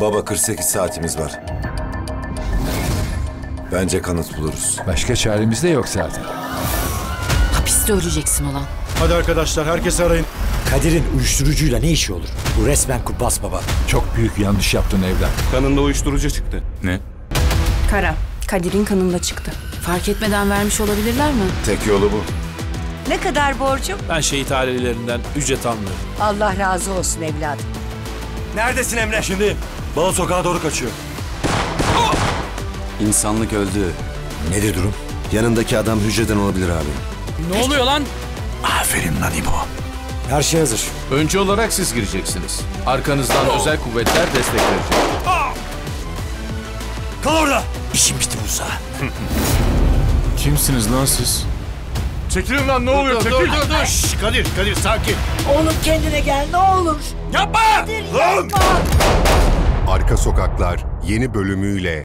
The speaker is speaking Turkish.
Baba 48 saatimiz var. Bence kanıt buluruz. Başka çaremiz de yok zaten. Hapiste öleceksin ulan. Hadi arkadaşlar herkesi arayın. Kadir'in uyuşturucuyla ne işi olur? Bu resmen kumpas baba. Çok büyük yanlış yaptın evlat. Kanında uyuşturucu çıktı. Ne? Kara, Kadir'in kanında çıktı. Fark etmeden vermiş olabilirler mi? Tek yolu bu. Ne kadar borcum? Ben şehit ailelerinden ücret almıyorum. Allah razı olsun evladım. Neredesin Emre? Şimdi Bal sokağa doğru kaçıyor. İnsanlık öldü. Nedir durum? Yanındaki adam hücreden olabilir abi. Ne oluyor lan? Aferin lan İbo. Her şey hazır. Önce olarak siz gireceksiniz. Arkanızdan özel kuvvetler destek verecek. Kal orada! İşim bitti Musa. Kimsiniz lan siz? Çekilin lan, ne oluyor? Çekil! Dur. Şşş, Kadir sakin. Oğlum kendine gel ne olur. Yapma! Kadir yapma. Arka Sokaklar yeni bölümüyle